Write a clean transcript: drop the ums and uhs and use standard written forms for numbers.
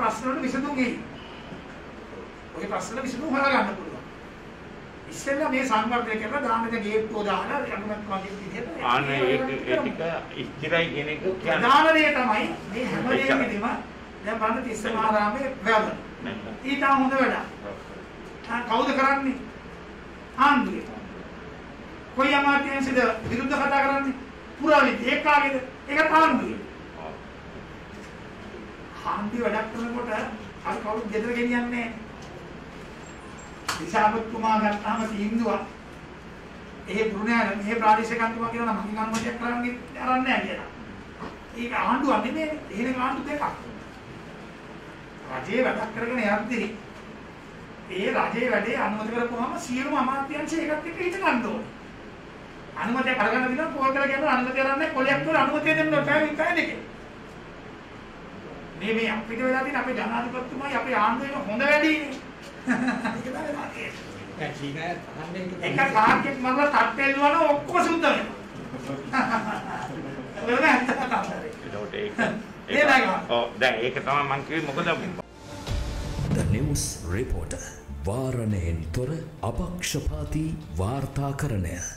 ප්‍රශ්න වලට විසඳුම් එයි. ඔය ප්‍රශ්න විසඳුම් හොයාගන්න පුළුවන්. ඉස්සෙල්ලා මේ සංවර්ධනය කරලා දාන්නද ගේට්ටුව දාලා අනුමත වගේ විදිහට ආනේ ඒ ටික ඉස්තිරයි කියන එක කියන්නේ. ප්‍රධාන දේ තමයි මේ හැම දෙයකදීම දැන් බලන්න තිස්සමාරාමේ වැව. ඊට හොඳ වැඩක්. කවුද කරන්නේ? ආණ්ඩුවේ. කොයි අමාත්‍යාංශද විරුද්ධ කතා කරන්නේ? පුරාවිද ඒක කාගේද? ඒක ආණ්ඩුවේ. ආණ්ඩුව වැඩක් කරනකොට අර කවුරුත් ගෙදර ගෙනියන්නේ නැහැ. දිසාපතිතුමා ගත්තාම තීන්දුවක් ඒ බුරුණෑන මේ ප්‍රාදේශිකන්තුමා කියනවා නම් මගේ අනුමැතියක් කරන්නේ නැහැ කියලා. ඒක ආණ්ඩුවක් නෙමෙයි. එහෙනම් ආණ්ඩු දෙකක්. රජේ වැඩක් කරගෙන යද්දී ඒ රජේ වැඩේ අනුමත කරපුවාම සියලුම අමාත්‍යාංශ ඒකත් එක්ක හිට ගන්න ඕනේ. අනුමැතිය කරගන්න දිනවා පොල් කරලා කියනවා අනුමැතිය කරන්නේ කොලයක් වල අනුමැතිය දෙන්න බෑ දෙකේ. මේ අපිට වෙලා තියෙන අපේ ජනාධිපතිතුමායි අපේ ආණ්ඩුවේ හොඳ වැඩිනේ. ඒක තමයි. ඒක කාර්යයක් මම තට්ටෙල්වන ඔක්කොම සුද්ධ වෙනවා. දැන් ඒක තමයි මම කිව්වේ මොකද The News Reporter වාරණයෙන් තොර අපක්ෂපාතී වාර්තාකරණය